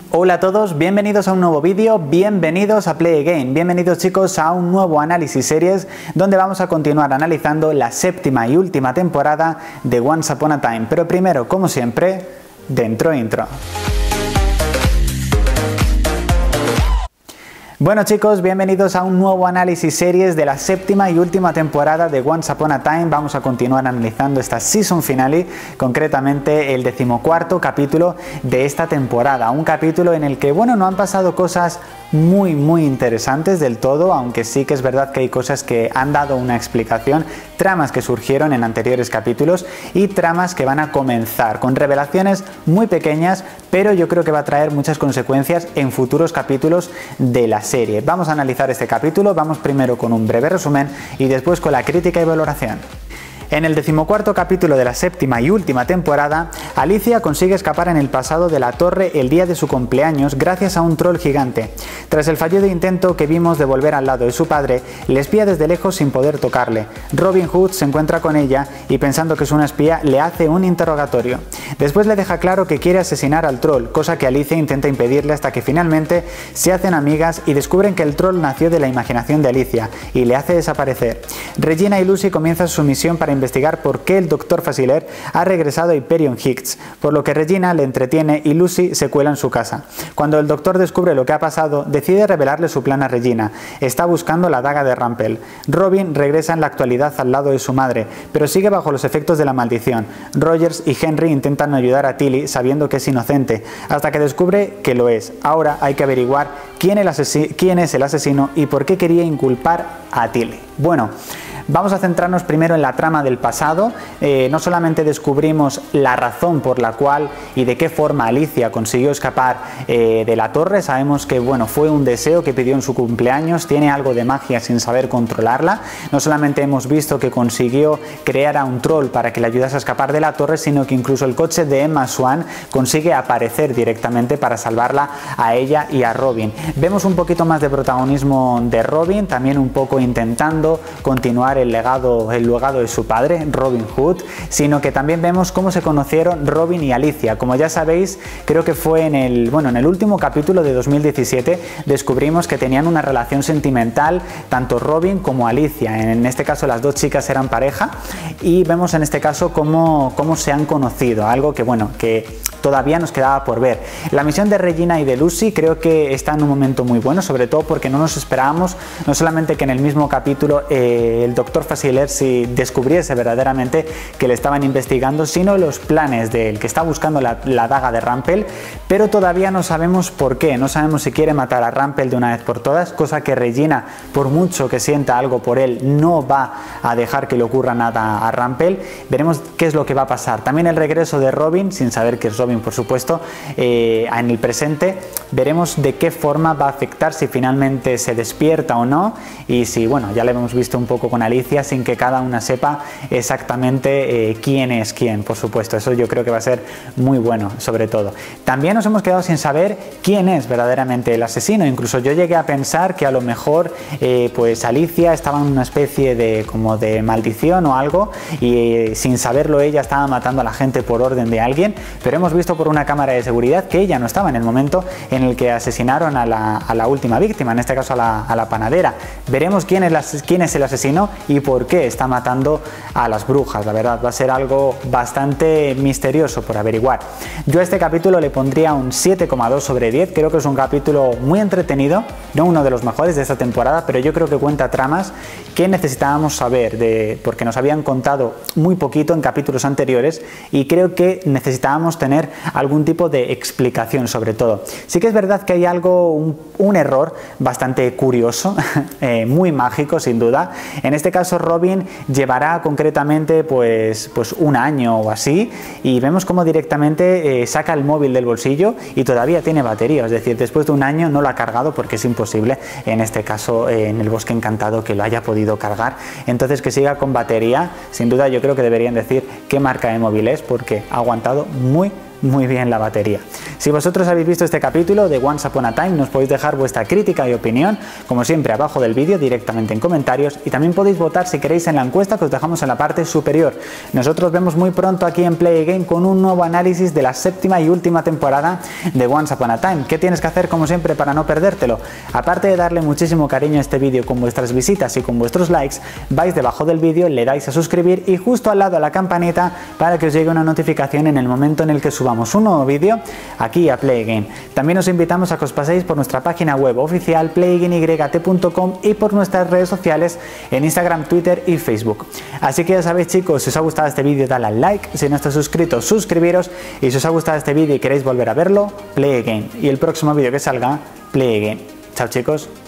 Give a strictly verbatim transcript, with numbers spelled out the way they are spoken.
Hola a todos, bienvenidos a un nuevo vídeo, bienvenidos a Play Again, bienvenidos chicos a un nuevo análisis series donde vamos a continuar analizando la séptima y última temporada de Once Upon a Time, pero primero, como siempre, dentro intro. Bueno chicos, bienvenidos a un nuevo análisis series de la séptima y última temporada de Once Upon a Time. Vamos a continuar analizando esta season finale, concretamente el decimocuarto capítulo de esta temporada. Un capítulo en el que, bueno, no han pasado cosas muy muy interesantes del todo, aunque sí que es verdad que hay cosas que han dado una explicación, tramas que surgieron en anteriores capítulos y tramas que van a comenzar con revelaciones muy pequeñas, pero yo creo que va a traer muchas consecuencias en futuros capítulos de la serie. Vamos a analizar este capítulo, vamos primero con un breve resumen y después con la crítica y valoración. En el decimocuarto capítulo de la séptima y última temporada, Alicia consigue escapar en el pasado de la torre el día de su cumpleaños gracias a un troll gigante. Tras el fallido intento que vimos de volver al lado de su padre, le espía desde lejos sin poder tocarle. Robin Hood se encuentra con ella y, pensando que es una espía, le hace un interrogatorio. Después le deja claro que quiere asesinar al troll, cosa que Alicia intenta impedirle hasta que finalmente se hacen amigas y descubren que el troll nació de la imaginación de Alicia y le hace desaparecer. Regina y Lucy comienzan su misión para investigar por qué el doctor Facilier ha regresado a Hyperion Hicks, por lo que Regina le entretiene y Lucy se cuela en su casa. Cuando el doctor descubre lo que ha pasado, decide revelarle su plan a Regina. Está buscando la daga de Rampel. Robin regresa en la actualidad al lado de su madre, pero sigue bajo los efectos de la maldición. Rogers y Henry intentan ayudar a Tilly sabiendo que es inocente, hasta que descubre que lo es. Ahora hay que averiguar quién, el quién es el asesino y por qué quería inculpar a Tilly. Bueno, vamos a centrarnos primero en la trama del pasado. Eh, no solamente descubrimos la razón por la cual y de qué forma Alicia consiguió escapar eh, de la torre. Sabemos que, bueno, fue un deseo que pidió en su cumpleaños, tiene algo de magia sin saber controlarla. No solamente hemos visto que consiguió crear a un troll para que le ayudase a escapar de la torre, sino que incluso el coche de Emma Swan consigue aparecer directamente para salvarla a ella y a Robin. Vemos un poquito más de protagonismo de Robin, también un poco intentando continuar el legado, el legado de su padre, Robin Hood, sino que también vemos cómo se conocieron Robin y Alicia. Como ya sabéis, creo que fue en el, bueno, en el último capítulo de dos mil diecisiete, descubrimos que tenían una relación sentimental, tanto Robin como Alicia. En este caso las dos chicas eran pareja y vemos en este caso cómo, cómo se han conocido, algo que, bueno, que todavía nos quedaba por ver. La misión de Regina y de Lucy creo que está en un momento muy bueno, sobre todo porque no nos esperábamos, no solamente que en el mismo capítulo eh, el doctor Facilier si descubriese verdaderamente que le estaban investigando, sino los planes de él, que está buscando la, la daga de Rampel, pero todavía no sabemos por qué, no sabemos si quiere matar a Rampel de una vez por todas, cosa que Regina, por mucho que sienta algo por él, no va a dejar que le ocurra nada a Rampel. Veremos qué es lo que va a pasar. También el regreso de Robin, sin saber que es Robin por supuesto, eh, en el presente, veremos de qué forma va a afectar, si finalmente se despierta o no, y si, bueno, ya lo hemos visto un poco con Alicia, sin que cada una sepa exactamente eh, quién es quién, por supuesto. Eso yo creo que va a ser muy bueno, sobre todo. También nos hemos quedado sin saber quién es verdaderamente el asesino. Incluso yo llegué a pensar que a lo mejor eh, pues Alicia estaba en una especie de como de maldición o algo y eh, sin saberlo ella estaba matando a la gente por orden de alguien, pero hemos visto por una cámara de seguridad que ella no estaba en el momento en el que asesinaron a la, a la última víctima, en este caso a la, a la panadera. Veremos quién es, la, quién es el asesino y por qué está matando a las brujas. La verdad va a ser algo bastante misterioso por averiguar. Yo a este capítulo le pondría un siete coma dos sobre diez. Creo que es un capítulo muy entretenido, no uno de los mejores de esta temporada, pero yo creo que cuenta tramas que necesitábamos saber, de, porque nos habían contado muy poquito en capítulos anteriores y creo que necesitábamos tener algún tipo de explicación sobre todo. Sí que es verdad que hay algo, un, un error bastante curioso, eh, muy mágico sin duda. En este caso Robin llevará concretamente pues, pues un año o así y vemos cómo directamente eh, saca el móvil del bolsillo y todavía tiene batería, es decir, después de un año no lo ha cargado porque es imposible en este caso eh, en el Bosque Encantado que lo haya podido cargar. Entonces que siga con batería, sin duda yo creo que deberían decir qué marca de móvil es porque ha aguantado muy muy bien la batería. Si vosotros habéis visto este capítulo de Once Upon a Time, nos podéis dejar vuestra crítica y opinión, como siempre, abajo del vídeo, directamente en comentarios, y también podéis votar si queréis en la encuesta que os dejamos en la parte superior. Nosotros vemos muy pronto aquí en Play Again con un nuevo análisis de la séptima y última temporada de Once Upon a Time. ¿Qué tienes que hacer, como siempre, para no perdértelo? Aparte de darle muchísimo cariño a este vídeo con vuestras visitas y con vuestros likes, vais debajo del vídeo, le dais a suscribir y justo al lado a la campanita para que os llegue una notificación en el momento en el que subamos un nuevo vídeo aquí a Play Again. También os invitamos a que os paséis por nuestra página web oficial play again y t punto com y por nuestras redes sociales en Instagram, Twitter y Facebook. Así que ya sabéis, chicos, si os ha gustado este vídeo dale al like, si no estáis suscritos suscribiros, y si os ha gustado este vídeo y queréis volver a verlo, Play Again, y el próximo vídeo que salga, Play Again. Chao, chicos.